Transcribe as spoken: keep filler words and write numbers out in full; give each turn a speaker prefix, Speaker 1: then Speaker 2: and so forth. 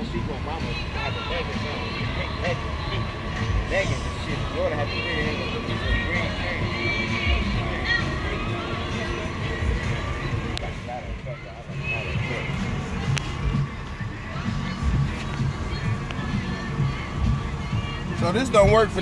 Speaker 1: she gonna mama have a leg or something. You can't let her keep leggings and shit. You ought to have to figure him to look at some green thing.
Speaker 2: So this don't work for